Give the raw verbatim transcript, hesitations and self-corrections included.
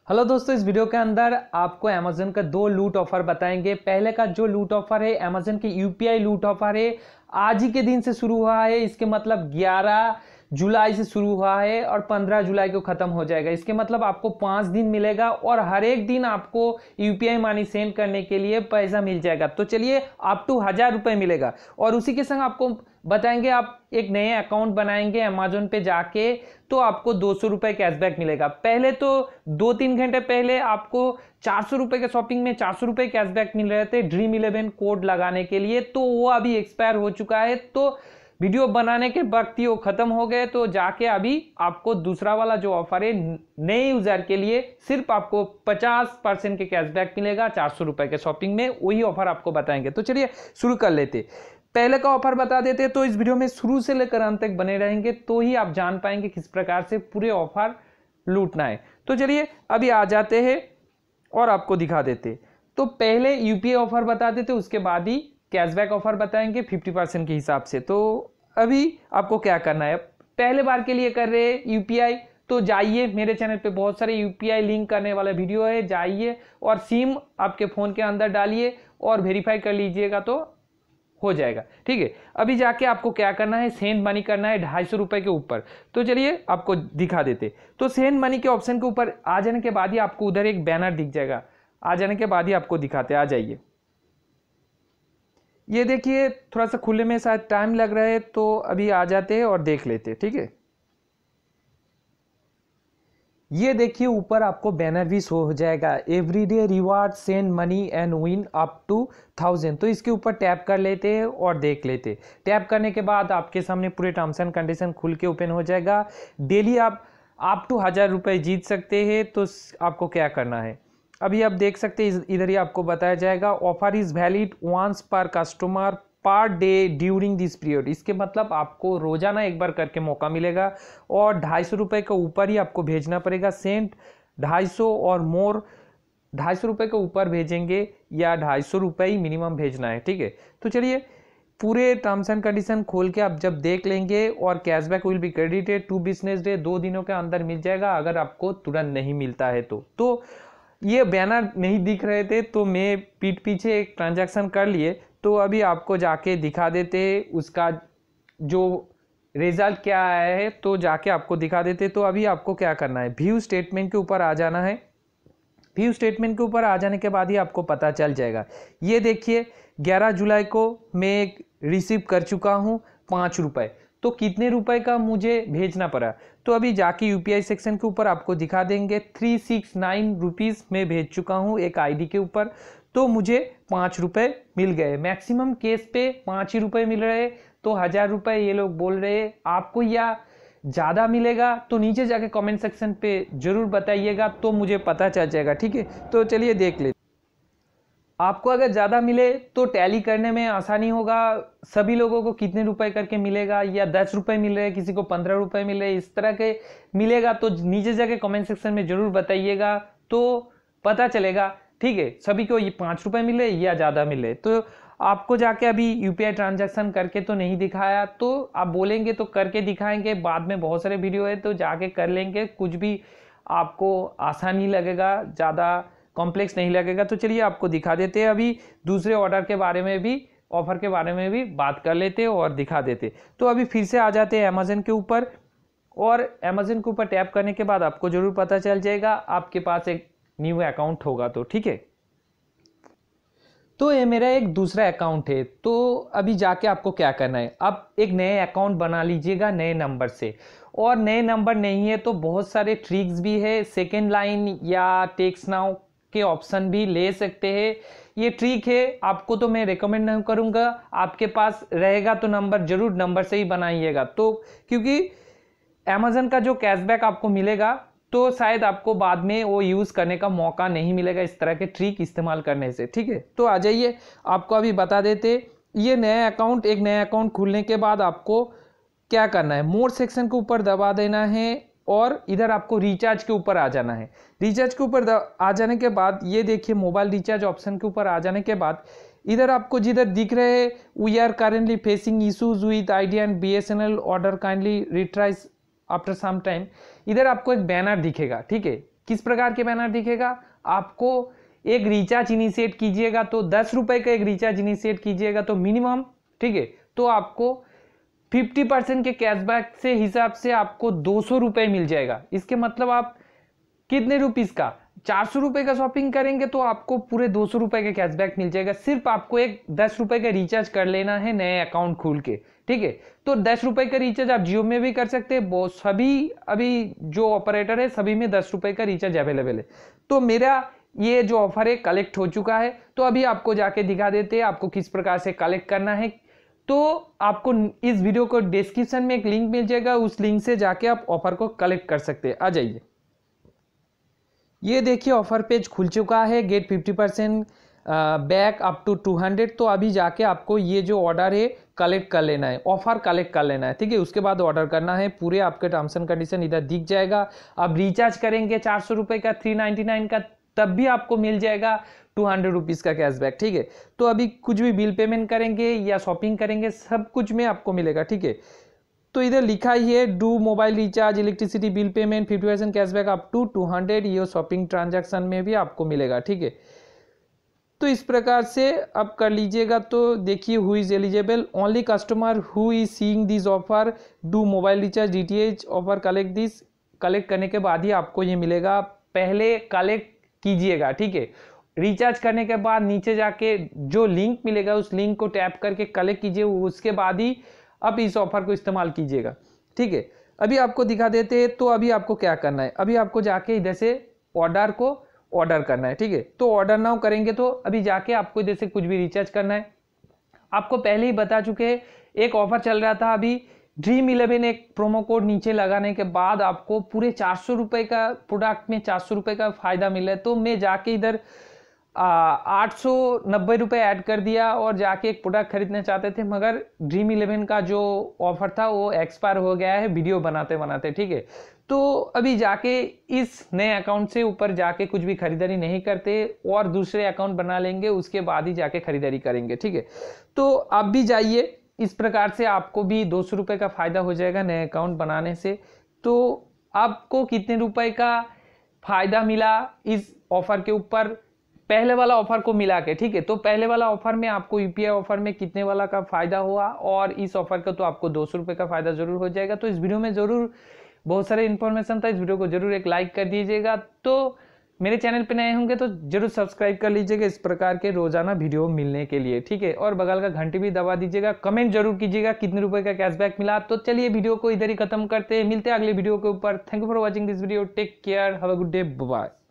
Hello दोस्तों, इस video के अंदर आपको अमेजन का दो लूट ऑफर बताएंगे। पहले का जो लूट ऑफर है अमेजन की यूपीआई लूट ऑफर है, आज ही के दिन से शुरू हुआ है। इसके मतलब ग्यारह जुलाई से शुरू हुआ है और पंद्रह जुलाई को खत्म हो जाएगा। इसके मतलब आपको पाँच दिन मिलेगा और हर एक दिन आपको यूपीआई मनी सेंड करने के लिए पैसा मिल जाएगा। तो चलिए, अप टू हजार रुपये मिलेगा। और उसी के संग आपको बताएंगे, आप एक नए अकाउंट बनाएंगे अमेजोन पे जाके तो आपको दो सौ रुपये कैशबैक मिलेगा। पहले तो दो तीन घंटे पहले आपको चार सौ रुपये के शॉपिंग में चार सौ रुपये कैशबैक मिल रहे थे ड्रीम इलेवन कोड लगाने के लिए, तो वो अभी एक्सपायर हो चुका है। तो वीडियो बनाने के वक्त ही वो खत्म हो गए। तो जाके अभी आपको दूसरा वाला जो ऑफर है नए यूजर के लिए सिर्फ आपको पचास परसेंट के कैशबैक मिलेगा चार सौ रुपये के शॉपिंग में, वही ऑफर आपको बताएंगे। तो चलिए शुरू कर लेते। पहले का ऑफर बता देते, तो इस वीडियो में शुरू से लेकर अंत तक बने रहेंगे तो ही आप जान पाएंगे किस प्रकार से पूरे ऑफर लूटना है। तो चलिए अभी आ जाते हैं और आपको दिखा देते। तो पहले यूपीआई ऑफर बता देते, उसके बाद ही कैशबैक ऑफर बताएंगे फिफ्टी परसेंट के हिसाब से। तो अभी आपको क्या करना है, पहले बार के लिए कर रहे हैं यूपीआई तो जाइए, मेरे चैनल पे बहुत सारे यूपीआई लिंक करने वाला वीडियो है, जाइए और सिम आपके फ़ोन के अंदर डालिए और वेरीफाई कर लीजिएगा तो हो जाएगा। ठीक है, अभी जाके आपको क्या करना है, सेंड मनी करना है ढाई सौ रुपये के ऊपर। तो चलिए आपको दिखा देते। तो सेंड मनी के ऑप्शन के ऊपर आ जाने के बाद ही आपको उधर एक बैनर दिख जाएगा, आ जाने के बाद ही आपको दिखाते। आ जाइए, ये देखिए थोड़ा सा खुले में शायद टाइम लग रहा है, तो अभी आ जाते हैं और देख लेते। ठीक है, ये देखिए ऊपर आपको बैनर भी शो हो जाएगा, everyday reward send money and win up to thousand. तो इसके ऊपर टैप कर लेते हैं और देख लेते। टैप करने के बाद आपके सामने पूरे टर्म्स एंड कंडीशन खुल के ओपन हो जाएगा। डेली आप अप टू हजार रुपये जीत सकते हैं। तो आपको क्या करना है, अभी आप देख सकते हैं इधर ही आपको बताया जाएगा, offer is valid once per customer per day during this period. इसके मतलब आपको रोजाना एक बार करके मौका मिलेगा और ढाई सौ रुपये के ऊपर ही आपको भेजना पड़ेगा। सेंट ढाई सौ और मोर ढाई सौ रुपये के ऊपर भेजेंगे या ढाई सौ रुपये ही मिनिमम भेजना है। ठीक है, तो चलिए पूरे टर्म्स एंड कंडीशन खोल के आप जब देख लेंगे, और cashback will be credited to business day, दो दिनों के अंदर मिल जाएगा अगर आपको तुरंत नहीं मिलता है तो। तो ये बैनर नहीं दिख रहे थे तो मैं पीठ पीछे एक ट्रांजैक्शन कर लिए, तो अभी आपको जाके दिखा देते उसका जो रिजल्ट क्या आया है, तो जाके आपको दिखा देते। तो अभी आपको क्या करना है, व्यू स्टेटमेंट के ऊपर आ जाना है। व्यू स्टेटमेंट के ऊपर आ जाने के बाद ही आपको पता चल जाएगा। ये देखिए ग्यारह जुलाई को मैं रिसीव कर चुका हूँ पाँच रुपये। तो कितने रुपए का मुझे भेजना पड़ा, तो अभी जाके यूपीआई सेक्शन के ऊपर आपको दिखा देंगे। थ्री सिक्स नाइन रुपीज़ में भेज चुका हूँ एक आईडी के ऊपर, तो मुझे पाँच रुपये मिल गए। मैक्सिमम केस पे पाँच ही रुपये मिल रहे, तो हज़ार रुपये ये लोग बोल रहे हैं। आपको या ज़्यादा मिलेगा तो नीचे जाके कमेंट सेक्शन पे ज़रूर बताइएगा, तो मुझे पता चल जाएगा। ठीक है, तो चलिए देख लेते। आपको अगर ज़्यादा मिले तो टैली करने में आसानी होगा, सभी लोगों को कितने रुपए करके मिलेगा, या दस रुपये मिल रहे, किसी को पंद्रह रुपये मिल रहे, इस तरह के मिलेगा तो नीचे जाके कमेंट सेक्शन में ज़रूर बताइएगा, तो पता चलेगा। ठीक है, सभी को ये पाँच रुपये मिले या ज़्यादा मिले। तो आपको जाके अभी यूपीआई ट्रांजैक्शन करके तो नहीं दिखाया, तो आप बोलेंगे तो करके दिखाएंगे, बाद में बहुत सारे वीडियो है तो जाके कर लेंगे, कुछ भी आपको आसान ही लगेगा, ज़्यादा कॉम्प्लेक्स नहीं लगेगा। तो चलिए आपको दिखा देते हैं, अभी दूसरे ऑर्डर के बारे में भी, ऑफर के बारे में भी बात कर लेते और दिखा देते। तो अभी फिर से आ जाते हैं अमेजन के ऊपर, और अमेजन के ऊपर टैप करने के बाद आपको जरूर पता चल जाएगा आपके पास एक न्यू अकाउंट होगा तो। ठीक है, तो ये मेरा एक दूसरा अकाउंट है। तो अभी जाके आपको क्या करना है, आप एक नए अकाउंट बना लीजिएगा नए नंबर से। और नए नंबर नहीं है तो बहुत सारे ट्रिक्स भी है, सेकेंड लाइन या टेक्स्ट नाउ के ऑप्शन भी ले सकते हैं। ये ट्रिक है, आपको तो मैं रेकमेंड नहीं करूँगा, आपके पास रहेगा तो नंबर जरूर नंबर से ही बनाइएगा। तो क्योंकि अमेजन का जो कैशबैक आपको मिलेगा तो शायद आपको बाद में वो यूज़ करने का मौका नहीं मिलेगा इस तरह के ट्रिक इस्तेमाल करने से। ठीक है, तो आ जाइए आपको अभी बता देते। ये नया अकाउंट, एक नया अकाउंट खुलने के बाद आपको क्या करना है, मोर सेक्शन के ऊपर दबा देना है और इधर आपको रिचार्ज के ऊपर आ जाना है। रिचार्ज के ऊपर आ जाने के बाद ये देखिए मोबाइल रिचार्ज ऑप्शन के ऊपर आ जाने के बाद इधर आपको जिधर दिख रहे हैं, we are currently facing issues with Idea and BSNL, order kindly retries after some time, इधर आपको एक बैनर दिखेगा। ठीक है, किस प्रकार के बैनर दिखेगा, आपको एक रिचार्ज इनिशिएट कीजिएगा तो दस रुपए का एक रिचार्ज इनिशिएट कीजिएगा तो मिनिमम, ठीक है, तो आपको पचास परसेंट के कैशबैक से हिसाब से आपको दो सौ रुपए मिल जाएगा। इसके मतलब आप कितने रुपीस का, चार सौ रुपए का शॉपिंग करेंगे तो आपको पूरे दो सौ रुपए का कैशबैक मिल जाएगा। सिर्फ आपको एक दस रुपए का रिचार्ज कर लेना है नए अकाउंट खोल के, ठीक है। तो दस रुपए का रिचार्ज आप जियो में भी कर सकते हैं, बहुत सभी अभी जो ऑपरेटर है सभी में दस रुपए का रिचार्ज अवेलेबल है। तो मेरा ये जो ऑफर है कलेक्ट हो चुका है, तो अभी आपको जाके दिखा देते हैं आपको किस प्रकार से कलेक्ट करना है। तो आपको इस वीडियो को डिस्क्रिप्शन में एक लिंक मिल जाएगा, उस लिंक से जाके आप ऑफर को कलेक्ट कर सकते हैं। आ जाइए, ये देखिए ऑफर पेज खुल चुका है, get fifty percent back up to two hundred. तो अभी जाके आपको ये जो ऑर्डर है कलेक्ट कर लेना है, ऑफर कलेक्ट कर लेना है, ठीक है। उसके बाद ऑर्डर करना है, पूरे आपके टर्म्स एंड कंडीशन इधर दिख जाएगा। अब रिचार्ज करेंगे चार सौ रुपए का, थ्री नाइन्टी नाइन का, तब भी आपको मिल जाएगा टू हंड्रेड रुपीज़ का कैशबैक, ठीक है। तो अभी कुछ भी बिल पेमेंट करेंगे या शॉपिंग करेंगे सब कुछ में आपको मिलेगा, ठीक है। तो इधर लिखा ही है do mobile recharge, electricity bill payment, fifty percent cashback up to two hundred, ये शॉपिंग ट्रांजैक्शन में भी आपको मिलेगा, ठीक है। तो इस प्रकार से आप कर लीजिएगा। तो देखिए who is eligible, only customer who is seeing this offer do mobile recharge DTH offer collect this. Collect करने के बाद ही आपको ये मिलेगा, पहले कलेक्ट कीजिएगा, ठीक है। रिचार्ज करने के बाद नीचे जाके जो लिंक मिलेगा उस लिंक को टैप करके कलेक्ट कीजिए, उसके बाद ही अब इस ऑफर को इस्तेमाल कीजिएगा, ठीक है। अभी आपको दिखा देते हैं, तो अभी आपको क्या करना है, अभी आपको जाके इधर से ऑर्डर को ऑर्डर करना है, ठीक है। तो ऑर्डर नाउ करेंगे तो अभी जाके आपको इधर से कुछ भी रिचार्ज करना है। आपको पहले ही बता चुके हैं एक ऑफर चल रहा था अभी ड्रीम इलेवन, एक प्रोमो कोड नीचे लगाने के बाद आपको पूरे चार सौ रुपए का प्रोडक्ट में चार सौ रुपए का फायदा मिला है। तो मैं जाके इधर आठ सौ नब्बे रुपये ऐड कर दिया और जाके एक प्रोडक्ट खरीदना चाहते थे, मगर ड्रीम इलेवन का जो ऑफर था वो एक्सपायर हो गया है वीडियो बनाते बनाते, ठीक है। तो अभी जाके इस नए अकाउंट से ऊपर जाके कुछ भी खरीदारी नहीं करते और दूसरे अकाउंट बना लेंगे, उसके बाद ही जाके खरीदारी करेंगे, ठीक है। तो आप भी जाइए, इस प्रकार से आपको भी दो सौ रुपये का फायदा हो जाएगा नए अकाउंट बनाने से। तो आपको कितने रुपए का फायदा मिला इस ऑफर के ऊपर, पहले वाला ऑफर को मिला के, ठीक है। तो पहले वाला ऑफर में आपको यूपीआई ऑफर में कितने वाला का फायदा हुआ और इस ऑफर का तो आपको दो सौ रुपये का फायदा जरूर हो जाएगा। तो इस वीडियो में जरूर बहुत सारे इन्फॉर्मेशन था, इस वीडियो को जरूर एक लाइक कर दीजिएगा। तो मेरे चैनल पे नए होंगे तो जरूर सब्सक्राइब कर लीजिएगा इस प्रकार के रोजाना वीडियो मिलने के लिए, ठीक है। और बगल का घंटी भी दबा दीजिएगा, कमेंट जरूर कीजिएगा कितने रुपए का कैशबैक मिला। तो चलिए वीडियो को इधर ही खत्म करते हैं, मिलते हैं अगले वीडियो के ऊपर। Thank you for watching this video, take care, have a good day, bye.